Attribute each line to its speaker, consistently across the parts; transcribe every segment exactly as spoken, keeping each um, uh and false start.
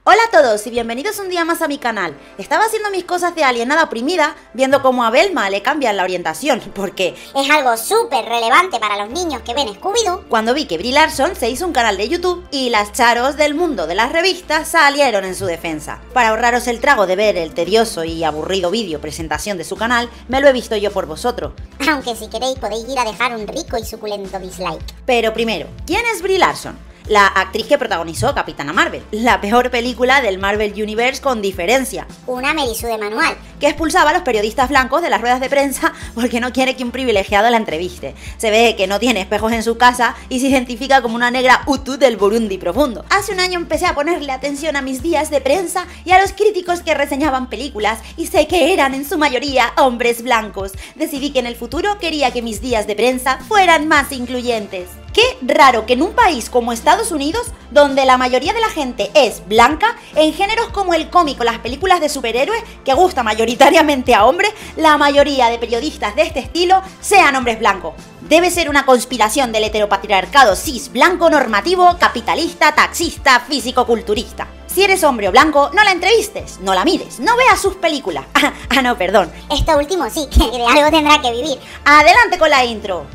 Speaker 1: Hola a todos y bienvenidos un día más a mi canal. Estaba haciendo mis cosas de alienada oprimida, viendo cómo a Velma le cambian la orientación, porque
Speaker 2: es algo súper relevante para los niños que ven Scooby-Doo.
Speaker 1: Cuando vi que Brie Larson se hizo un canal de YouTube y las charos del mundo de las revistas salieron en su defensa. Para ahorraros el trago de ver el tedioso y aburrido vídeo presentación de su canal, me lo he visto yo por vosotros.
Speaker 2: Aunque si queréis podéis ir a dejar un rico y suculento dislike.
Speaker 1: Pero primero, ¿quién es Brie Larson? La actriz que protagonizó Capitana Marvel, la peor película del Marvel Universe con diferencia.
Speaker 2: Una Mary Sue de manual.
Speaker 1: Que expulsaba a los periodistas blancos de las ruedas de prensa porque no quiere que un privilegiado la entreviste. Se ve que no tiene espejos en su casa y se identifica como una negra Hutu del Burundi profundo. Hace un año empecé a ponerle atención a mis días de prensa y a los críticos que reseñaban películas y sé que eran en su mayoría hombres blancos. Decidí que en el futuro quería que mis días de prensa fueran más incluyentes. Qué raro que en un país como Estados Unidos, donde la mayoría de la gente es blanca, en géneros como el cómic o las películas de superhéroes, que gusta mayoritariamente a hombres, la mayoría de periodistas de este estilo sean hombres blancos. Debe ser una conspiración del heteropatriarcado cis blanco normativo, capitalista, taxista, físico-culturista. Si eres hombre o blanco, no la entrevistes, no la mires, no veas sus películas. Ah, ah no, perdón.
Speaker 2: Esto último sí, que de algo tendrá que vivir.
Speaker 1: Adelante con la intro.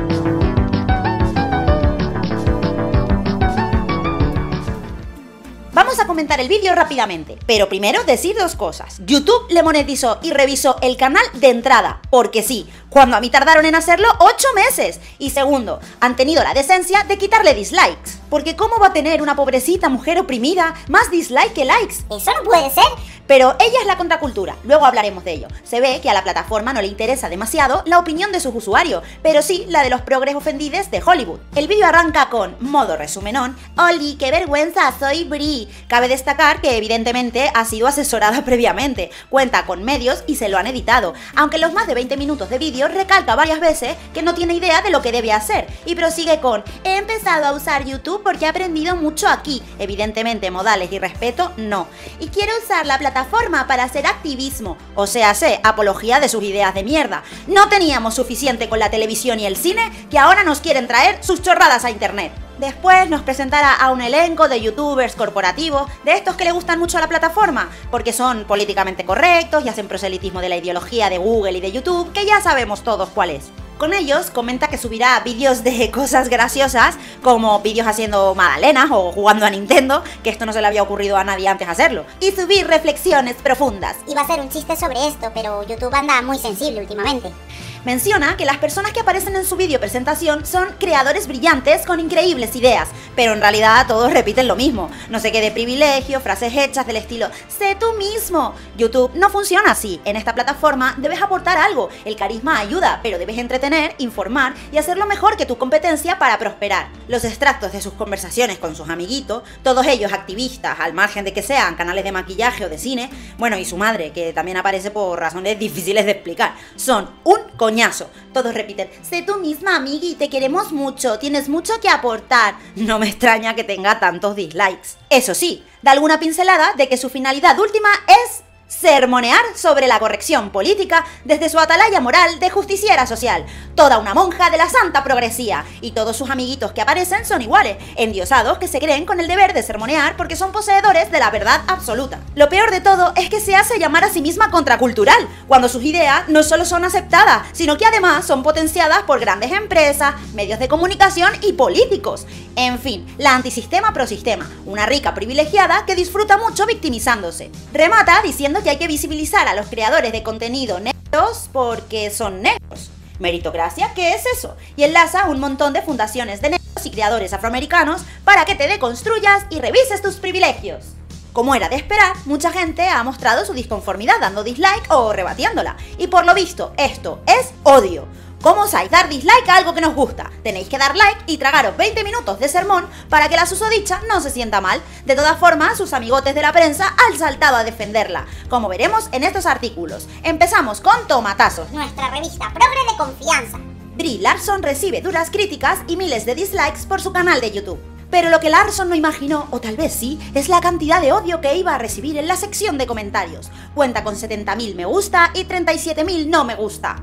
Speaker 1: Vamos a comentar el vídeo rápidamente, pero primero decir dos cosas. YouTube le monetizó y revisó el canal de entrada, porque sí, cuando a mí tardaron en hacerlo ocho meses. Y segundo, han tenido la decencia de quitarle dislikes, porque ¿cómo va a tener una pobrecita mujer oprimida más dislike que likes?
Speaker 2: Eso no puede ser.
Speaker 1: Pero ella es la contracultura, luego hablaremos de ello. Se ve que a la plataforma no le interesa demasiado la opinión de sus usuarios, pero sí la de los progres ofendides de Hollywood. El vídeo arranca con, modo resumenón, Oli, qué vergüenza, soy Brie. Cabe destacar que evidentemente ha sido asesorada previamente, cuenta con medios y se lo han editado, aunque en los más de veinte minutos de vídeo recalca varias veces que no tiene idea de lo que debe hacer, y prosigue con, he empezado a usar YouTube porque he aprendido mucho aquí, evidentemente modales y respeto no, y quiero usar la plataforma forma para hacer activismo, o sea, sé, apología de sus ideas de mierda. No teníamos suficiente con la televisión y el cine que ahora nos quieren traer sus chorradas a internet. Después nos presentará a un elenco de youtubers corporativos, de estos que le gustan mucho a la plataforma, porque son políticamente correctos y hacen proselitismo de la ideología de Google y de YouTube, que ya sabemos todos cuál es. Con ellos comenta que subirá vídeos de cosas graciosas, como vídeos haciendo magdalenas o jugando a Nintendo, que esto no se le había ocurrido a nadie antes hacerlo, y subir reflexiones profundas.
Speaker 2: Iba a ser un chiste sobre esto, pero YouTube anda muy sensible últimamente.
Speaker 1: Menciona que las personas que aparecen en su vídeo presentación son creadores brillantes con increíbles ideas, pero en realidad todos repiten lo mismo. No sé qué de privilegio, frases hechas del estilo sé tú mismo. YouTube no funciona así. En esta plataforma debes aportar algo. El carisma ayuda, pero debes entretener, informar y hacerlo mejor que tu competencia para prosperar. Los extractos de sus conversaciones con sus amiguitos, todos ellos activistas, al margen de que sean canales de maquillaje o de cine, bueno, y su madre, que también aparece por razones difíciles de explicar, son un coñazo. Todos repiten, sé tú misma, amigui, te queremos mucho, tienes mucho que aportar. No me extraña que tenga tantos dislikes. Eso sí, da alguna pincelada de que su finalidad última es sermonear sobre la corrección política desde su atalaya moral de justiciera social. Toda una monja de la santa progresía, y todos sus amiguitos que aparecen son iguales, endiosados que se creen con el deber de sermonear porque son poseedores de la verdad absoluta. Lo peor de todo es que se hace llamar a sí misma contracultural, cuando sus ideas no solo son aceptadas, sino que además son potenciadas por grandes empresas, medios de comunicación y políticos. En fin, la antisistema prosistema, una rica privilegiada que disfruta mucho victimizándose. Remata diciendo que hay que visibilizar a los creadores de contenido negros porque son negros. Meritocracia, ¿qué es eso? Y enlaza un montón de fundaciones de negros y creadores afroamericanos para que te deconstruyas y revises tus privilegios. Como era de esperar, mucha gente ha mostrado su disconformidad dando dislike o rebatiéndola. Y por lo visto, esto es odio. ¿Cómo osáis dar dislike a algo que nos gusta? Tenéis que dar like y tragaros veinte minutos de sermón para que la susodicha no se sienta mal. De todas formas, sus amigotes de la prensa han saltado a defenderla, como veremos en estos artículos. Empezamos con Tomatazos,
Speaker 2: nuestra revista progre de confianza.
Speaker 1: Brie Larson recibe duras críticas y miles de dislikes por su canal de YouTube. Pero lo que Larson no imaginó, o tal vez sí, es la cantidad de odio que iba a recibir en la sección de comentarios. Cuenta con setenta mil me gusta y treinta y siete mil no me gusta.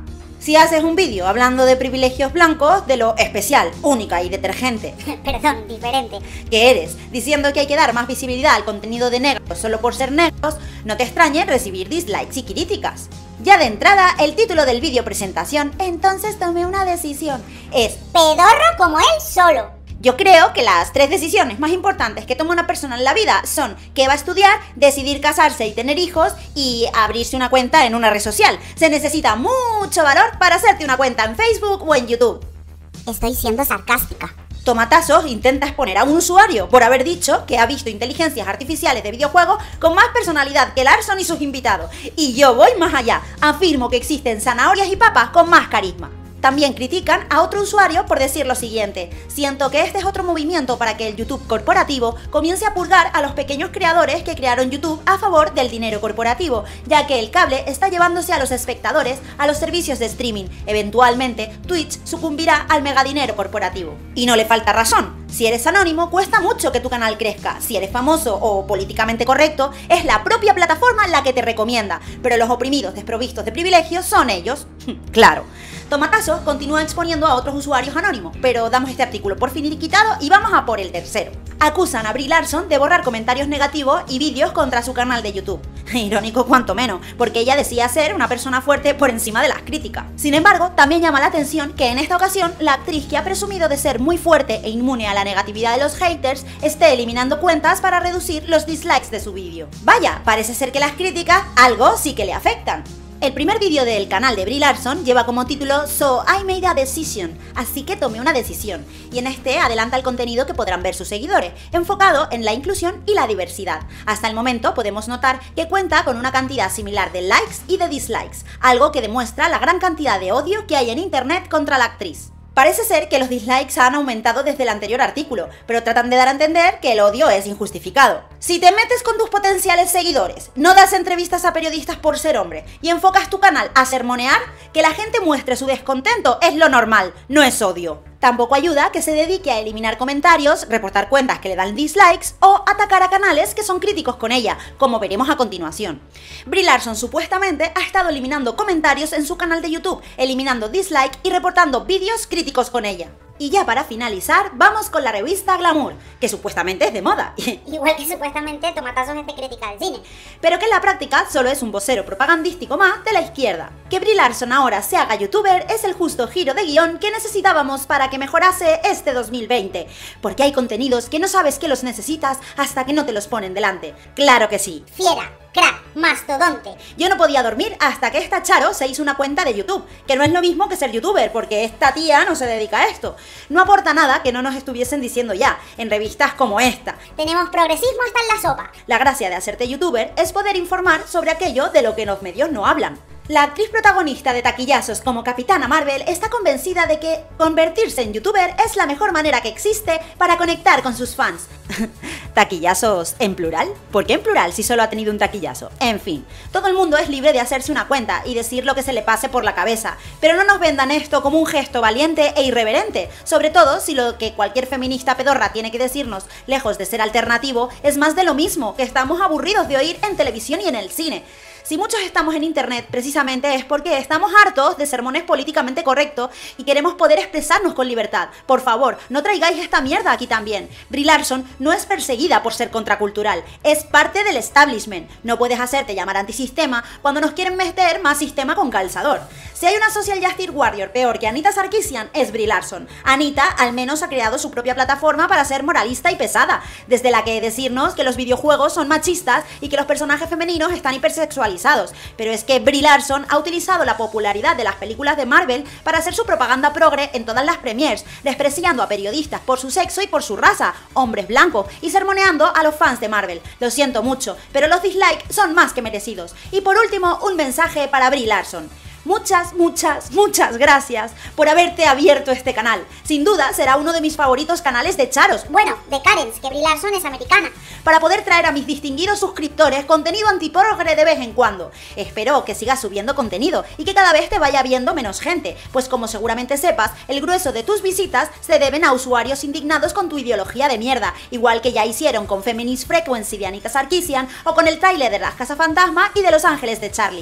Speaker 1: Si haces un vídeo hablando de privilegios blancos, de lo especial, única y detergente
Speaker 2: Perdón, diferente.
Speaker 1: que eres, diciendo que hay que dar más visibilidad al contenido de negros solo por ser negros, no te extrañe recibir dislikes y críticas. Ya de entrada, el título del vídeo presentación, entonces tomé una decisión, es
Speaker 2: Pedorro como él solo.
Speaker 1: Yo creo que las tres decisiones más importantes que toma una persona en la vida son qué va a estudiar, decidir casarse y tener hijos y abrirse una cuenta en una red social. Se necesita mucho valor para hacerte una cuenta en Facebook o en YouTube.
Speaker 2: Estoy siendo sarcástica.
Speaker 1: Tomatazos intenta exponer a un usuario por haber dicho que ha visto inteligencias artificiales de videojuegos con más personalidad que Larson y sus invitados. Y yo voy más allá, afirmo que existen zanahorias y papas con más carisma. También critican a otro usuario por decir lo siguiente: siento que este es otro movimiento para que el YouTube corporativo comience a purgar a los pequeños creadores que crearon YouTube a favor del dinero corporativo, ya que el cable está llevándose a los espectadores a los servicios de streaming. Eventualmente, Twitch sucumbirá al megadinero corporativo. Y no le falta razón. Si eres anónimo, cuesta mucho que tu canal crezca. Si eres famoso o políticamente correcto, es la propia plataforma la que te recomienda. Pero los oprimidos desprovistos de privilegios son ellos. Claro. Tomatazos continúa exponiendo a otros usuarios anónimos, pero damos este artículo por finiquitado y vamos a por el tercero. Acusan a Brie Larson de borrar comentarios negativos y vídeos contra su canal de YouTube. Irónico cuanto menos, porque ella decía ser una persona fuerte por encima de las críticas. Sin embargo, también llama la atención que en esta ocasión la actriz, que ha presumido de ser muy fuerte e inmune a la negatividad de los haters, esté eliminando cuentas para reducir los dislikes de su vídeo. Vaya, parece ser que las críticas algo sí que le afectan. El primer vídeo del canal de Brie Larson lleva como título So I made a decision, así que tomé una decisión, y en este adelanta el contenido que podrán ver sus seguidores, enfocado en la inclusión y la diversidad. Hasta el momento podemos notar que cuenta con una cantidad similar de likes y de dislikes, algo que demuestra la gran cantidad de odio que hay en internet contra la actriz. Parece ser que los dislikes han aumentado desde el anterior artículo, pero tratan de dar a entender que el odio es injustificado. Si te metes con tus potenciales seguidores, no das entrevistas a periodistas por ser hombre y enfocas tu canal a sermonear, que la gente muestre su descontento es lo normal, no es odio. Tampoco ayuda que se dedique a eliminar comentarios, reportar cuentas que le dan dislikes o atacar a canales que son críticos con ella, como veremos a continuación. Brie Larson supuestamente ha estado eliminando comentarios en su canal de YouTube, eliminando dislikes y reportando vídeos críticos con ella. Y ya para finalizar, vamos con la revista Glamour, que supuestamente es de moda.
Speaker 2: Igual que supuestamente Tomatazos es de crítica del cine.
Speaker 1: Pero que en la práctica solo es un vocero propagandístico más de la izquierda. Que Brie Larson ahora se haga youtuber es el justo giro de guión que necesitábamos para que mejorase este dos mil veinte. Porque hay contenidos que no sabes que los necesitas hasta que no te los ponen delante. ¡Claro que sí!
Speaker 2: Fiera, crack, mastodonte.
Speaker 1: Yo no podía dormir hasta que esta Charo se hizo una cuenta de YouTube, que no es lo mismo que ser youtuber, porque esta tía no se dedica a esto. No aporta nada que no nos estuviesen diciendo ya, en revistas como esta.
Speaker 2: Tenemos progresismo hasta en la sopa.
Speaker 1: La gracia de hacerte youtuber es poder informar sobre aquello de lo que los medios no hablan. La actriz protagonista de taquillazos como Capitana Marvel está convencida de que convertirse en youtuber es la mejor manera que existe para conectar con sus fans. ¿Taquillazos en plural? ¿Por qué en plural si solo ha tenido un taquillazo? En fin, todo el mundo es libre de hacerse una cuenta y decir lo que se le pase por la cabeza, pero no nos vendan esto como un gesto valiente e irreverente, sobre todo si lo que cualquier feminista pedorra tiene que decirnos, lejos de ser alternativo, es más de lo mismo que estamos aburridos de oír en televisión y en el cine. Si muchos estamos en internet, precisamente es porque estamos hartos de sermones políticamente correctos y queremos poder expresarnos con libertad. Por favor, no traigáis esta mierda aquí también. Brie Larson no es perseguida por ser contracultural, es parte del establishment. No puedes hacerte llamar antisistema cuando nos quieren meter más sistema con calzador. Si hay una social justice warrior peor que Anita Sarkeesian, es Brie Larson. Anita al menos ha creado su propia plataforma para ser moralista y pesada, desde la que decirnos que los videojuegos son machistas y que los personajes femeninos están hipersexualizados. Pero es que Brie Larson ha utilizado la popularidad de las películas de Marvel para hacer su propaganda progre en todas las premiers, despreciando a periodistas por su sexo y por su raza, hombres blancos, y sermoneando a los fans de Marvel. Lo siento mucho, pero los dislikes son más que merecidos. Y por último, un mensaje para Brie Larson. Muchas, muchas, muchas gracias por haberte abierto este canal. Sin duda será uno de mis favoritos canales de charos.
Speaker 2: Bueno, de Karens, que Brie Larson es americana.
Speaker 1: Para poder traer a mis distinguidos suscriptores contenido antiprogre de vez en cuando. Espero que sigas subiendo contenido y que cada vez te vaya viendo menos gente, pues como seguramente sepas, el grueso de tus visitas se deben a usuarios indignados con tu ideología de mierda, igual que ya hicieron con Feminist Frequency de Anita Sarkeesian o con el tráiler de Las Cazafantasma y de Los Ángeles de Charlie.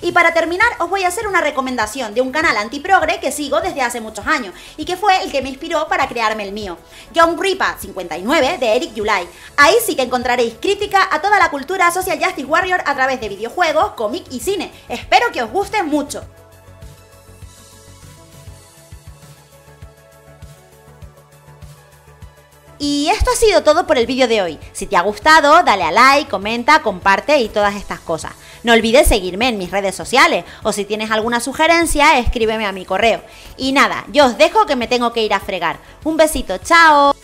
Speaker 1: Y para terminar os voy a hacer una recomendación de un canal antiprogre que sigo desde hace muchos años y que fue el que me inspiró para crearme el mío. Young Ripa cincuenta y nueve de Eric Yulai. Ahí sí que encontraréis crítica a toda la cultura Social Justice Warrior a través de videojuegos, cómic y cine. Espero que os guste mucho. Y esto ha sido todo por el vídeo de hoy. Si te ha gustado, dale a like, comenta, comparte y todas estas cosas. No olvides seguirme en mis redes sociales o si tienes alguna sugerencia, escríbeme a mi correo. Y nada, yo os dejo que me tengo que ir a fregar. Un besito, chao.